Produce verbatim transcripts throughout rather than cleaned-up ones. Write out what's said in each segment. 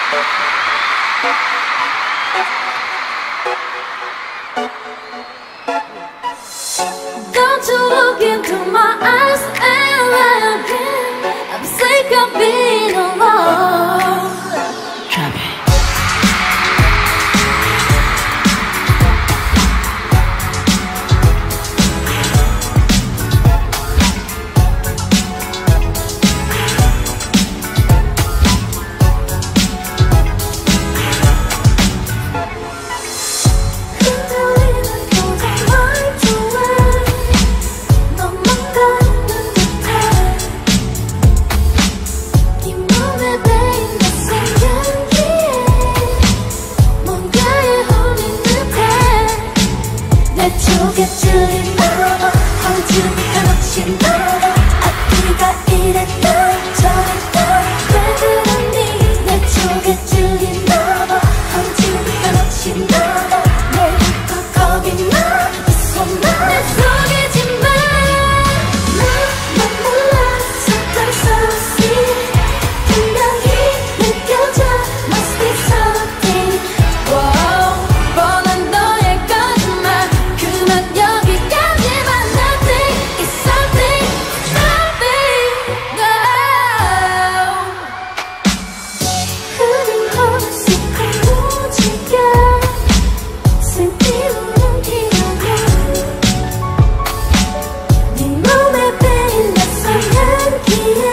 Don't you look into my eyes ever again. I'm sick of being alone. Drop it. 속에 찔린 너 험주니까 놓친 너 앞뒤가 이랬다 저랬다 왜 그러니 내 쪽에 찔린 너 험주니까 놓친 너 내일부터 거기만 있어 내 속이지만 나만 몰랐었던 소식 분명히 느껴져 Must be something wow 뻔한 너의 거짓말 그만 여기까지만 Nothing is something Nothing no 흐린 허스한 무지개 슬피우는 기억은 네 몸에 베인 낯선 향기에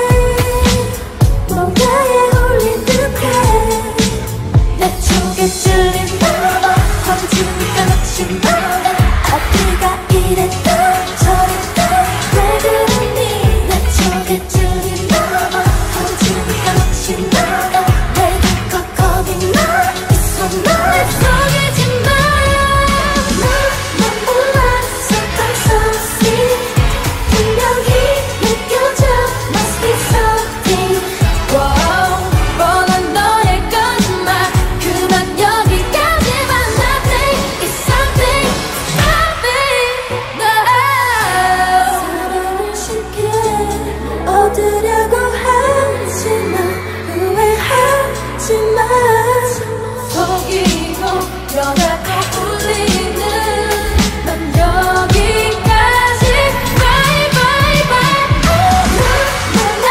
뭔가에 홀린 듯해 내 쪽에 찔린 너 험주니까 놓친 너 앞뒤가 이랬다 저랬다 왜 그러니 내 쪽에 찔린 너 험주니까 놓친 너 내일부터 거기만 있어 내 속이지만 나만 몰랐었던 소식 분명히 느껴져 Must be something wow 뻔한 너의 거짓말 그만 여기까지만 Nothing is something Nothing no 사랑을 쉽게 얻으려고 하지만 후회하지마 속이고 변하고 울리는 넌 여기까지 Bye bye bye 나만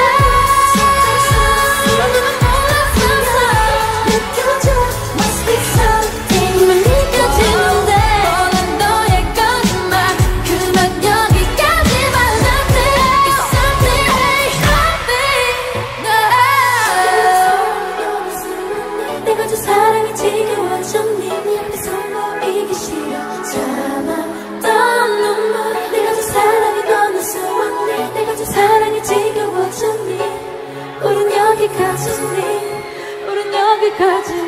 몰랐었어 느껴져 Must be something 만 느껴지는데 뻔한 너의 거짓말 그만 여기까지만 Nothing is something Nothing no 내가 준 사랑이 지겨워졌니 네 앞에서 보이기 싫어 참았던 눈물 내가 준 사랑이 너는 수없니 내가 준 사랑이 지겨워졌니 우린 여기까지니 우린 여기까지